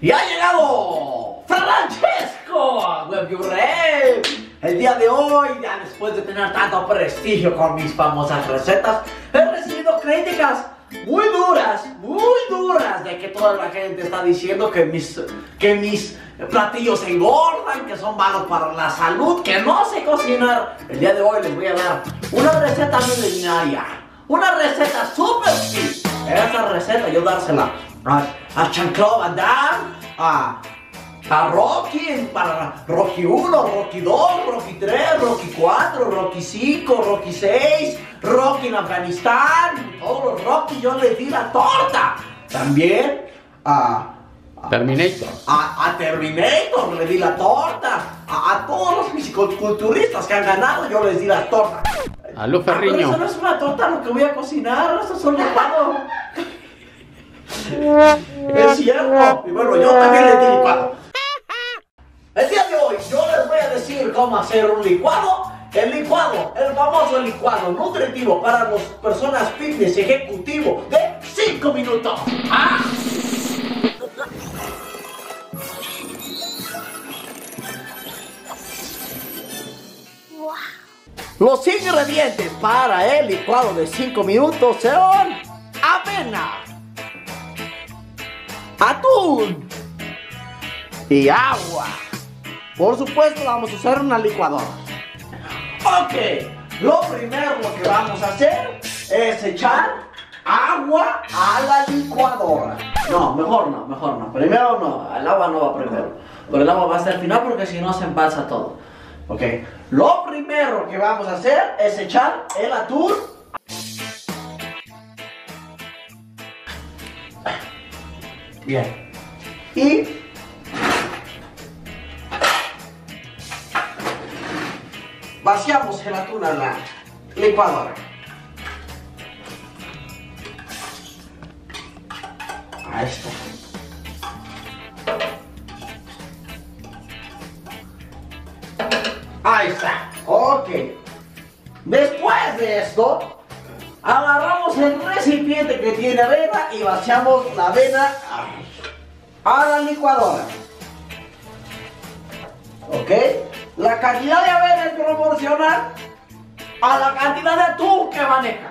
Y ha llegado Francesco Web. El día de hoy, ya después de tener tanto prestigio con mis famosas recetas, he recibido críticas muy duras, de que toda la gente está diciendo que mis platillos engordan, que son malos para la salud, que no sé cocinar. El día de hoy les voy a dar una receta milenaria, una receta super fit. Esa receta yo dársela a Jean-Claude Van Damme, a Rocky, para Rocky 1, Rocky 2, Rocky 3, Rocky 4, Rocky 5, Rocky 6, Rocky en Afganistán, todos los Rocky yo les di la torta. También Terminator. A Terminator le di la torta. A todos los fisicoculturistas que han ganado yo les di la torta. A Lu Ferriño. Pero eso no es una torta lo que voy a cocinar, eso es un licuado. Es cierto. Y bueno, yo también les di licuado. El día de hoy yo les voy a decir cómo hacer un licuado. El licuado, el famoso licuado nutritivo para las personas fitness ejecutivo de 5 minutos. Los ingredientes para el licuado de 5 minutos son avena, atún y agua. Por supuesto vamos a usar una licuadora. Ok, lo primero que vamos a hacer es echar agua a la licuadora. No, mejor no. Primero no, el agua no va primero. Pero el agua va hasta el final porque si no se embalsa todo. Ok, lo primero que vamos a hacer es echar el atún. Bien. Y vaciamos el atún a la licuadora. Ahí está. Ahí está. Ok. Después de esto, agarramos el recipiente que tiene avena y vaciamos la avena a la licuadora. Ok. La cantidad de avena es proporcional a la cantidad de atún que maneja.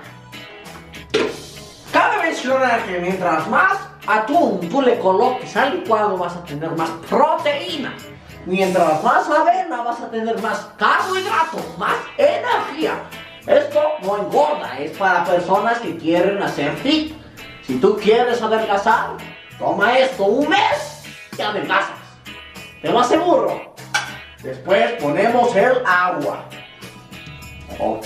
Cabe mencionar que mientras más atún tú le coloques al licuado vas a tener más proteína. Mientras más avena vas a tener más carbohidratos, más energía. Esto no engorda, es para personas que quieren hacer fit. Si tú quieres adelgazar, toma esto un mes y adelgazas. Te lo aseguro. Después ponemos el agua. Ok.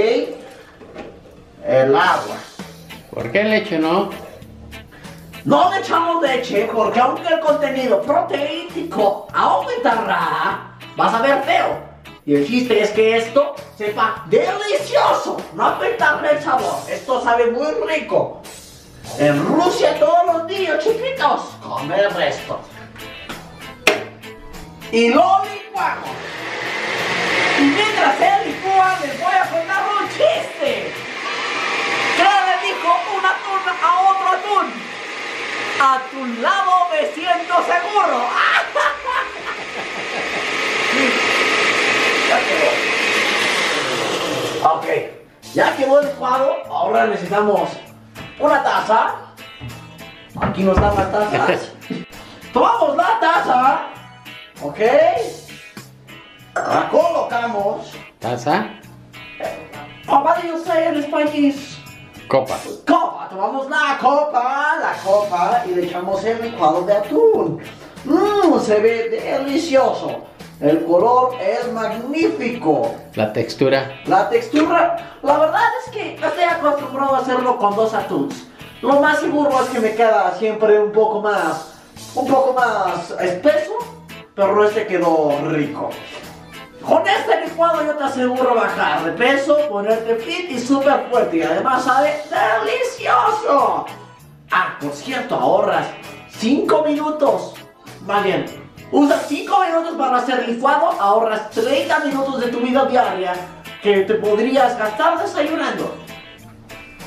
El agua. ¿Por qué leche no? No le echamos leche porque aunque el contenido proteínico aumentará, vas a ver feo. Y el chiste es que esto sepa delicioso, no afectarle el sabor. Esto sabe muy rico. En Rusia todos los niños chiquitos comen esto. Y lo licuamos. Y mientras se licúa les voy a contar un chiste. ¿Qué le dijo un atún a otro atún? A tu lado me siento seguro. Ya quedó. Ok, ya quedó el licuado. Ahora necesitamos una taza. Aquí nos dan las tazas. Tomamos la taza. Ok. La colocamos. ¿Taza? What do you say in Spanish? Copa. Copa, tomamos la copa y le echamos el licuado de atún. Se ve delicioso. El color es magnífico. La textura. La textura, la verdad es que estoy acostumbrado a hacerlo con 2 atunes. Lo más seguro es que me queda siempre un poco más espeso, pero este quedó rico. Con este licuado yo te aseguro bajar de peso, ponerte fit y súper fuerte. Y además sabe delicioso. Por cierto, ahorras 5 minutos. Más bien, usas 5 minutos para hacer licuado, ahorras 30 minutos de tu vida diaria que te podrías gastar desayunando.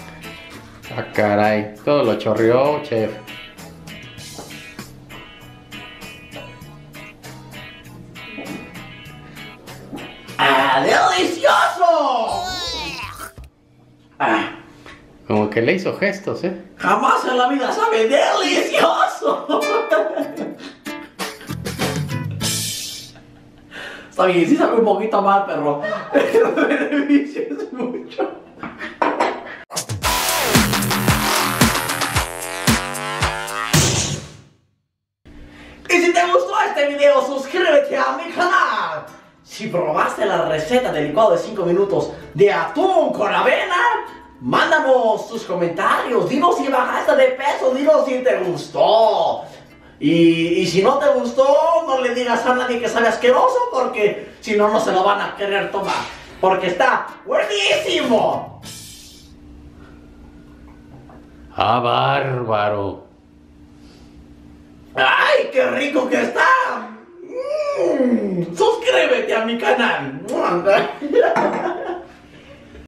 Caray, todo lo chorreó, chef. Ah, Como que le hizo gestos, ¿eh? jamás en la vida sabe delicioso. Está bien, sí sabe un poquito mal, pero me beneficias mucho. Y si te gustó este video, suscríbete a mi canal. Si probaste la receta de licuado de 5 minutos de atún con avena, mándanos tus comentarios. Dinos si bajaste de peso, dinos si te gustó. Y si no te gustó, no le digas a nadie que sabe asqueroso, porque si no, no se lo van a querer tomar. Porque está buenísimo. ¡Ah, bárbaro! ¡Ay, qué rico que está! Suscríbete a mi canal.